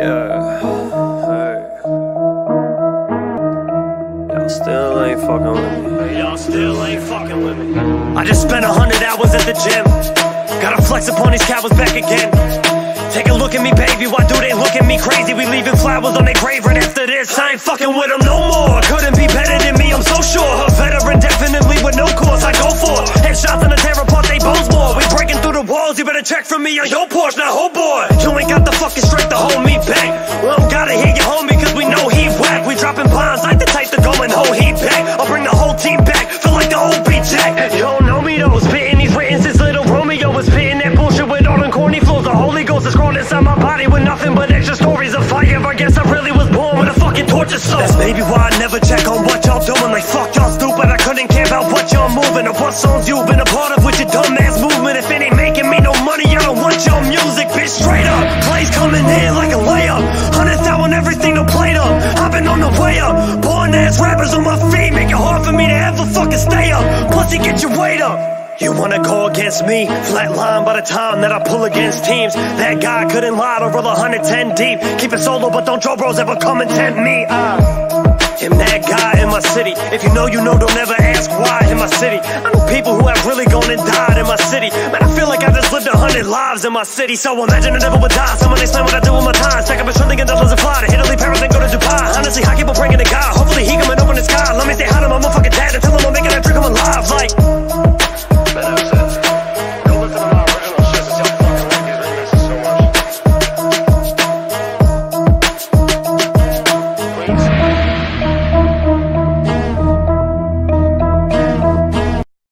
Yeah, hey. Y'all still ain't fucking with me. Y'all still ain't fucking with me. I just spent 100 hours at the gym. Gotta flex upon these cowards back again. Take a look at me, baby, why do they look at me crazy? We leaving flowers on their grave right after this. I ain't fucking with them no more. Couldn't be better than me, I'm so sure. A veteran definitely with no course, I go for headshots and a tear apart they bones more. We breaking through the walls, you better check for me on your Porsche, now oh boy. You ain't got the fucking strength to hold me back. We don't gotta hear your homie cause we know he whack. We dropping bombs like the type to go and hold he back. I'll bring the whole team back, feel like the old B-Jack. You don't know me though, spitting these written since little Romeo was spitting that bullshit with all them corny flows. The Holy Ghost is crawling inside my body with nothing but extra stories of fire. I guess I really was born with a fucking torture soul. That's maybe why I never check on what y'all doing. Like fuck y'all stupid, I couldn't care about what y'all moving or what songs you've been a part of with your dumb ass movement. If it ain't making me no money, I don't want your music, bitch, straight up. Plays coming in like a layup, 100th hour on everything to plate up. I've been on the way up, born ass rappers on my feet, make it hard for me to ever fucking stay up. Pussy, get your weight up. You wanna go against me? Flatline by the time that I pull against teams. That guy couldn't lie to roll 110 deep. Keep it solo, but don't draw bros ever come and tempt me. I'm that guy in my city. If you know, don't ever ask why in my city. I know people who have really gone and died in my city. Man, I feel like I just lived 100 lives in my city. So imagine I never would die. Someone explain what I do with my time. Stack up a trillion dollars and fly to Italy, Paris, and go to Dubai. Honestly, I keep on bringing the guy. Hopefully he come and open the sky. Let me say hi to my motherfucking dad and tell him I'm making that trick, I'm alive. Like